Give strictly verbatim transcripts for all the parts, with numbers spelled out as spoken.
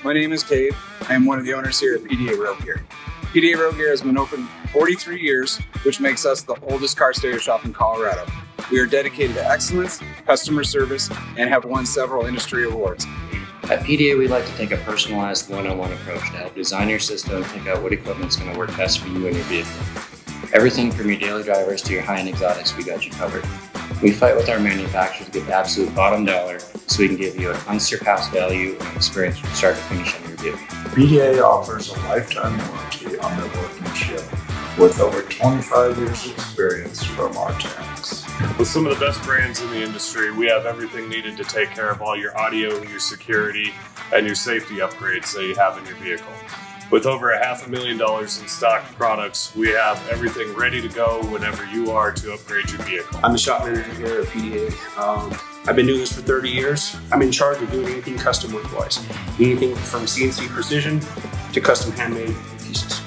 My name is Cade. I am one of the owners here at P D A Road Gear. P D A Road Gear has been open forty-three years, which makes us the oldest car stereo shop in Colorado. We are dedicated to excellence, customer service, and have won several industry awards. At P D A, we like to take a personalized one-on-one approach to help design your system and pick out what equipment is going to work best for you and your vehicle. Everything from your daily drivers to your high-end exotics, we got you covered. We fight with our manufacturers to get the absolute bottom dollar so we can give you an unsurpassed value and experience from start to finish on your vehicle. P D A offers a lifetime warranty on their workmanship with over twenty-five years experience from our techs. With some of the best brands in the industry, we have everything needed to take care of all your audio, your security, and your safety upgrades that you have in your vehicle. With over a half a million dollars in stock products, we have everything ready to go whenever you are to upgrade your vehicle. I'm the shop manager here at P D A. Um, I've been doing this for thirty years. I'm in charge of doing anything custom work-wise. Anything from C N C precision to custom handmade pieces.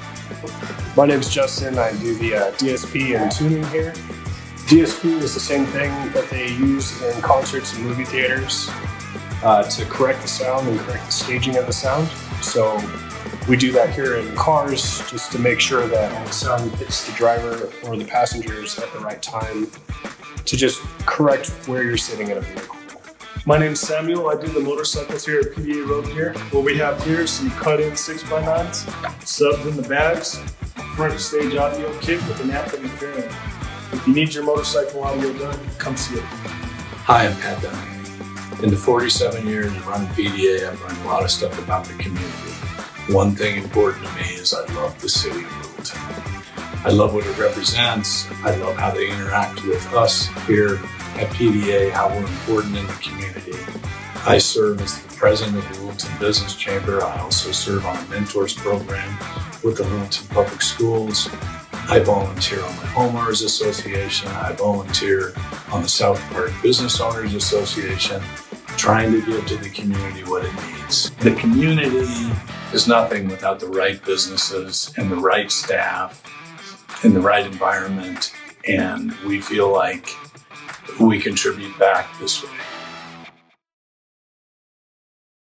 My name is Justin. I do the uh, D S P and tuning here. D S P is the same thing that they use in concerts and movie theaters uh, to correct the sound and correct the staging of the sound. So we do that here in cars just to make sure that the sound hits the driver or the passengers at the right time to just correct where you're sitting in a vehicle. My name's Samuel. I do the motorcycles here at P D A Road Gear. What we have here is some cut-in six by nines, subs in the bags, front stage audio kit with an amp and a fairing. If you need your motorcycle audio done, come see it. Hi, I'm Pat Dunn. In the forty-seven years of running P D A, I've learned a lot of stuff about the community. One thing important to me is I love the city of Littleton. I love what it represents. I love how they interact with us here at P D A, how we're important in the community. I serve as the president of the Littleton Business Chamber. I also serve on a mentors program with the Littleton Public Schools. I volunteer on the Homeowners Association. I volunteer on the South Park Business Owners Association, trying to give to the community what it needs. The community is nothing without the right businesses and the right staff and the right environment, and we feel like we contribute back this way.